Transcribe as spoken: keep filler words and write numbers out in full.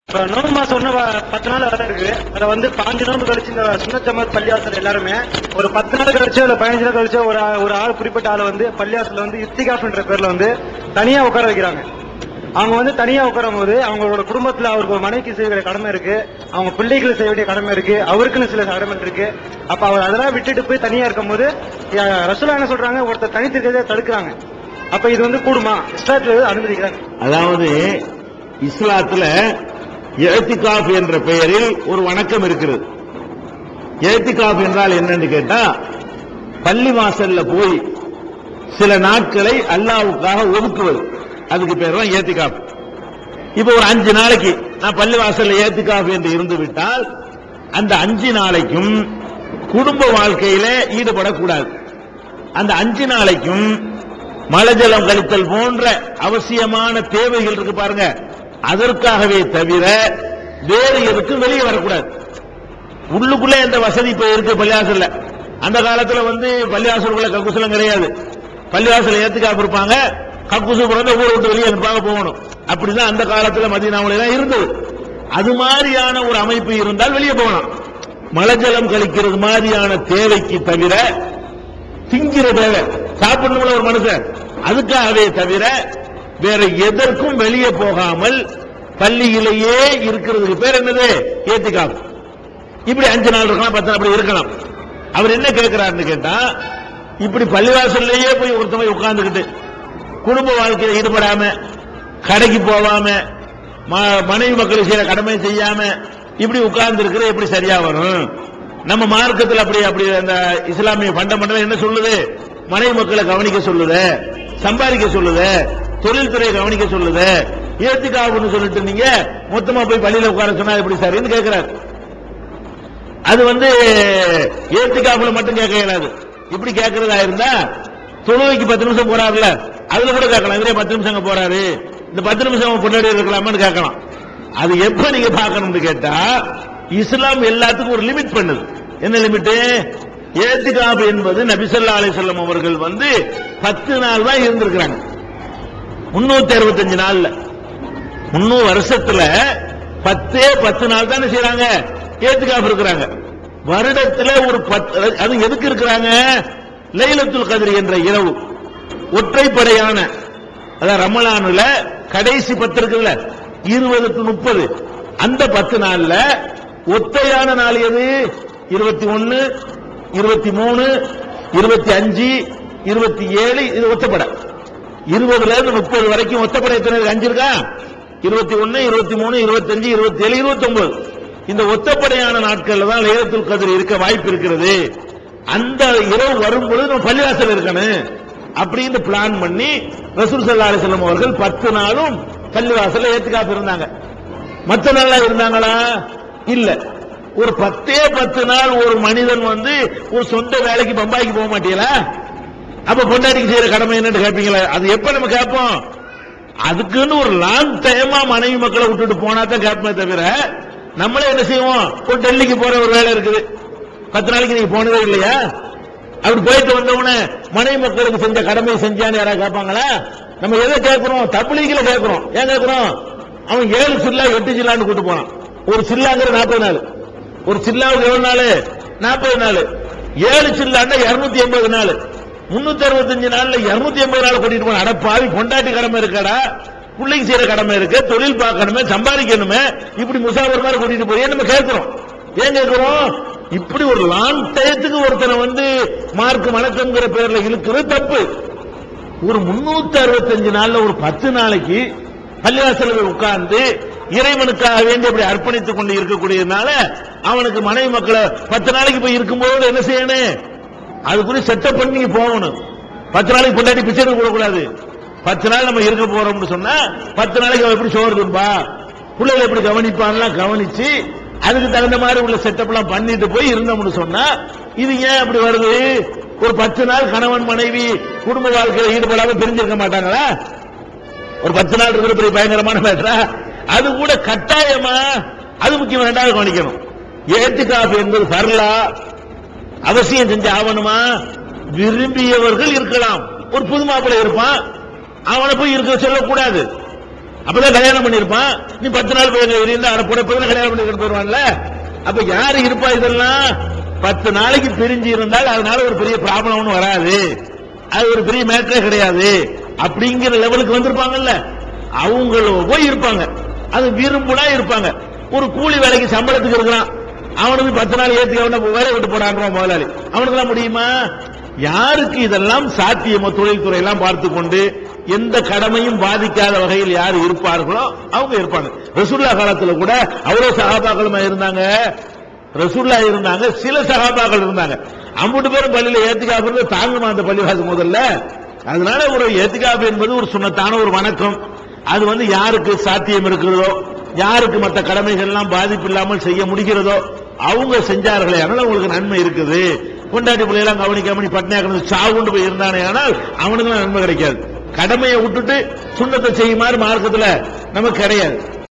நோம்பு மாசம் ஒண்ணு பத்து நாள் வர இருக்கு. அதை வந்து பாஞ்சு நோம்பு கழிச்சு இந்த சுன்னத் ஜமாத் பள்ளிவாசல் எல்லாருமே ஒரு பத்து நாள் கழிச்சு இல்ல பதினஞ்சு நாள் கழிச்சு ஒரு ஒரு ஆள் குறிப்பிட்ட ஆள் வந்து பள்ளிவாசல்ல வந்து இத்திகாஃப்ன்ற பேர்ல வந்து தனியா உட்கார வைக்கிறாங்க. அவங்க வந்து தனியா உட்காரும் போது அவங்களோட குடும்பத்துல அவருக்கு ஒரு மனைவிக்கு செய்ய வேண்டிய கடமை இருக்கு, அவங்க பிள்ளைகளுக்கு செய்ய வேண்டிய கடமை இருக்கு, அவருக்குன்னு சில கடமை இருக்கு. அப்ப அவர் அதெல்லாம் விட்டுட்டு போய் தனியா இருக்கும் போது ரசூலா என்ன சொல்றாங்க, ஒருத்தர் தனித்திருக்கிறதே தடுக்கிறாங்க. அப்ப இது வந்து கூடுமா? இஸ்லாத்துல அனுமதிக்கிறாங்க. அதாவது இஸ்லாத்துல இஅ்திகாஃப் என்ற பெயரில் ஒரு வணக்கம் இருக்கிறது. இஅ்திகாஃப் என்றால் என்னன்னு கேட்டா, பள்ளி வாசல்ல போய் சில நாட்களை அல்லாஹ்வுக்காக ஒதுக்குவது, அதுக்கு பேர் தான் இஅ்திகாஃப். இப்ப ஒரு அஞ்சு நாளைக்கு நான் பள்ளி வாசல்ல இஅ்திகாஃப் என்று இருந்து விட்டால் அந்த அஞ்சு நாளைக்கும் குடும்ப வாழ்க்கையில ஈடுபடக்கூடாது. அந்த அஞ்சு நாளைக்கும் மலஜலம் கழித்தல் போன்ற அவசியமான தேவைகள் இருக்கு பாருங்க, அதற்காகவே தவிர வேறு எதுக்கும் வெளியே வரக்கூடாது. உள்ளுக்குள்ள எந்த வசதி இப்ப இருக்கு பள்ளிவாசல்ல. அந்த காலத்துல வந்து பள்ளிவாசலுக்குள்ள கக்குசலம் கிடையாது. பள்ளிவாசல் ஏத்துக்காம இருப்பாங்க, கக்குசு பிறந்த ஊரை விட்டு வெளியே அனுப்பாக போகணும். அப்படிதான் அந்த காலத்துல மதீனாவுல எல்லாம் இருந்தது. அது மாதிரியான ஒரு அமைப்பு இருந்தால் வெளியே போகலாம். மலஜலம் கழிக்கிறது மாதிரியான தேவைக்கு தவிர, திங்கிற தேவை சாப்பிடணும்ல ஒரு மனுஷன், அதுக்காகவே தவிர வேற எதற்கும் வெளியே போகாமல் பள்ளியிலேயே இருக்கிறதுக்கு பேர் என்னது? இஅ்திகாஃப். இப்படி அஞ்சு நாள் இருக்கலாம், பத்து நாள் அப்படி இருக்கலாம். அவர் என்ன கேட்கிறாருன்னு கேட்டா, இப்படி பள்ளிவாசல்லையே போய் ஒருத்தவங்க உட்கார்ந்துக்கிட்டு குடும்ப வாழ்க்கையில் ஈடுபடாம, கடைக்கு போகாம, மனைவி மக்களுக்கு செய்யற கடமை செய்யாம இப்படி உட்கார்ந்து இருக்கிற எப்படி சரியா வரும்? நம்ம மார்க்கத்தில் அப்படி அப்படி அந்த இஸ்லாமிய ஃபண்டமெண்டல் என்ன சொல்லுது? மனைவி மக்களை கவனிக்க சொல்லுது, சம்பாதிக்க சொல்லுது, தொழில் துறையை கவனிக்க சொல்லுது. இஅ்திகாஃப்னு சொல்லிட்டு நீங்க மொத்தமா போய் பள்ளியில உட்கார சொன்னா எப்படி சரின்னு கேட்கிறாரு. அது வந்து இஅ்திகாஃப்ல மட்டும் கேட்க இயலாது. இப்படி கேட்கறதா இருந்தா தொழுகைக்கு பத்து நிமிஷம் போறாருல, அதுல கூட கேட்கலாம். இவரே பத்து நிமிஷம் போறாரு, இந்த பத்து நிமிஷம் பொன்னாடி இருக்கலாமான்னு கேட்கலாம். அது எப்ப நீங்க பார்க்கணும்னு கேட்டா, இஸ்லாம் எல்லாத்துக்கும் ஒரு லிமிட் பண்ணுது. என்ன லிமிட்? இஅ்திகாஃப் என்பது நபி ஸல்லல்லாஹு அலைஹி வஸல்லம் அவர்கள் வந்து பத்து நாள் தான் இருந்திருக்கிறாங்க. முன்னூத்தி அறுபத்தஞ்சு நாள்ல, முன்னூறு வருஷத்துல பத்தே பத்து நாள் தான் செய்யறாங்க இஅ்திகாஃப் இருக்கிறாங்க. வருடத்துல ஒரு பத்து, அது எதுக்கு இருக்கிறாங்க? லைலத்துல் கத்ர் என்ற இரவு, ஒற்றைப்படையான, அதாவது ரமலானுல கடைசி பத்து இருக்குல்ல, இருபது டு முப்பது, அந்த பத்து நாள்ல ஒத்தையான நாள் எது? இருபத்தி ஒன்னு, இருபத்தி மூணு, இருபத்தி அஞ்சு, இருபத்தி ஏழு. இது ஒத்தப்படை. இருபதுல இருந்து முப்பது வரைக்கும் ஒத்தப்படை எத்தனை? அஞ்சு இருக்கா? இருபத்தி ஒன்னு, இருபத்தி மூணு, இருபத்தி அஞ்சு, இருபத்தி ஏழு, இருபத்தி ஒன்பது. இந்த ஒத்தப்படையான நாட்கள்ல தான் லைலத்துல் கத்ர் இருக்க வாய்ப்பு இருக்கிறது. அந்த இரவு வரும்பொழுது நம்ம பள்ளிவாசல் இருக்கணும் அப்படின்னு பிளான் பண்ணி ரசூல் ஸல்லல்லாஹு அலைஹி வஸல்லம் அவர்கள் பத்து நாளும் பள்ளிவாசல்ல இஅ்திகாஃப் இருந்தாங்க. மற்ற நாளா இருந்தாங்களா? இல்ல. ஒரு பத்தே பத்து நாள் ஒரு மனிதன் வந்து ஒரு சொந்த வேலைக்கு பம்பாய்க்கு போக மாட்டீங்களா? அப்ப பொண்டாட்டிக்கு செய்யற கடமை என்னன்னு கேட்பீங்களா? அது எப்ப நம்ம கேட்போம்? அதுக்குன்னு ஒரு லாங் டைமா மனைவி மக்களை விட்டுட்டு போனா தான் கேட்போமே தவிர, நம்மளே என்ன செய்வோம்? ஒரு டெல்லிக்கு போற ஒரு வேலை இருக்குது, பத்து நாளைக்கு நீங்க போனதே இல்லையா? அப்படி போயிட்டு வந்தவன மனைவி மக்களுக்கு செஞ்ச கடமை செஞ்சான்னு யாராவது கேட்பாங்களா? நம்ம எதை கேட்கிறோம்? தப்லீக்ல கேட்கிறோம். ஏன் கேட்கிறோம்? அவன் ஏழு சில்லா எட்டு சில்லான்னு கூட்டு போனான். ஒரு சில்லாங்கிற நாற்பது நாள், ஒரு சில்லாவுக்கு எவ்வளவு நாள்? நாற்பது நாள். ஏழு சில்லாண்டா இருநூத்தி எண்பது நாள். முன்னூத்தி அறுபத்தஞ்சு நாள்ல இருநூத்தி எண்பது நாள் கூட்டிட்டு போன. அட பாவி, பொண்டாட்டி கடமை இருக்கடா, பிள்ளைக்கு செய்யற கடமை இருக்கு, தொழில் பார்க்கணுமே, சம்பாதிக்கணுமே, இப்படி முசாஃபர் மாதிரி கூட்டிட்டு போய் நம்ம கேட்கிறோம். ஏன் கேட்கிறோம்? இப்படி ஒரு லாங் டயத்துக்கு ஒருத்தனை வந்து மார்க் வணக்கம்ங்கிற பேர்ல இழுக்கிறது தப்பு. ஒரு முன்னூத்தி அறுபத்தஞ்சு நாள்ல ஒரு பத்து நாளைக்கு பள்ளிவாசல்கள் உட்கார்ந்து இறைவனுக்காக வேண்டி அப்படி அர்ப்பணித்துக் கொண்டு இருக்கக்கூடியதுனால அவனுக்கு மனைவி மக்களை பத்து நாளைக்கு போய் இருக்கும்போது என்ன செய்யணும்? அதுக்குரிய செட்டப் பண்ணி போகணும். பத்து நாளைக்கு பொண்டாட்டி பிச்சை கூடாது. பத்து நாள் நம்ம இருக்க போறோம்னு சொன்னா பத்து நாளைக்கு அவன் எப்படி சோறு தும்பா, பிள்ளைகளை எப்படி கவனிப்பான்லாம் கவனிச்சு அதுக்கு தகுந்த மாதிரி உள்ள செட்டப் எல்லாம் பண்ணிட்டு போய் இருந்தோம்னு சொன்னா, இது ஏன் அப்படி வருது? ஒரு பத்து நாள் கணவன் மனைவி குடும்ப வாழ்க்கையில் ஈடுபடாம பிரிஞ்சிருக்க மாட்டாங்களா? ஒரு பத்து நாள் இருக்கிற பெரிய பயங்கரமான மேட்டரா? அது கூட கட்டாயமா? அது முக்கியம். ரெண்டாவது கவனிக்கணும், இஅ்திகாஃப் என்பது ஃபர்லா, அவசியம் செஞ்ச ஆவணுமா? விரும்பியவர்கள் இருக்கலாம். ஒரு புது மாப்பிள்ளை இருப்பான், அவனை போய் இருக்க சொல்லக்கூடாது. அப்பதான் கல்யாணம் பண்ணிருப்பான். நீ பத்து நாள் போய் இருந்தா அதை கூட போய் கல்யாணம் பண்ணிட்டு போயிருவான்ல. அப்ப யாரு இருப்பா இதெல்லாம்? பத்து நாளைக்கு பிரிஞ்சு இருந்தால் அதனால ஒரு பெரிய ப்ராப்ளம் ஒன்றும் வராது, அது ஒரு பெரிய மேட்டரே கிடையாது அப்படிங்கிற லெவலுக்கு வந்திருப்பாங்கல்ல, அவங்களும் போய் இருப்பாங்க. அது விரும்புனா இருப்பாங்க. ஒரு கூலி வேலைக்கு சம்பளத்துக்கு இருக்கிறான், அவனுக்கு பத்து நாள் ஏற்றி அவனை வேலை விட்டு போறான் முதலாளி, அவனுக்கு முடியுமா? யாருக்கு இதெல்லாம் சாத்தியமோ தொழில்துறை எல்லாம் பார்த்து கொண்டு எந்த கடமையும் பாதிக்காத வகையில் யார் இருப்பார்களோ அவங்க இருப்பாங்க. ரசூலுல்லாஹ் காலத்துல கூட அவ்வளவு சஹாபாக்களுமா இருந்தாங்க, ரசூலுல்லாஹ் இருந்தாங்க, சில சஹாபாக்கள் இருந்தாங்க. அம்புட்டு பேரும் பள்ளியில ஏத்திகாப்பு தாங்குமா அந்த பள்ளிவாசல் முதல்ல. அதனால ஒரு ஏத்திகாப்பு என்பது ஒரு சுன்னத்தான ஒரு வணக்கம். அது வந்து யாருக்கு சாத்தியம் இருக்கிறதோ, யாருக்கு மற்ற கடமைகள் எல்லாம் பாதிப்பு இல்லாமல் செய்ய முடிகிறதோ அவங்க செஞ்சார்களே, அதனால உங்களுக்கு நன்மை இருக்குது. கொண்டாட்டி பிள்ளையெல்லாம் கவனிக்காம பட்னியா கிடந்து சாவுண்டு போய் இருந்தானே ஆனால் அவனுக்கு நன்மை கிடைக்காது. கடமையை விட்டுட்டு சுண்ணத்தை செய்யுமாறு மார்க்கத்துல நமக்கு கிடையாது.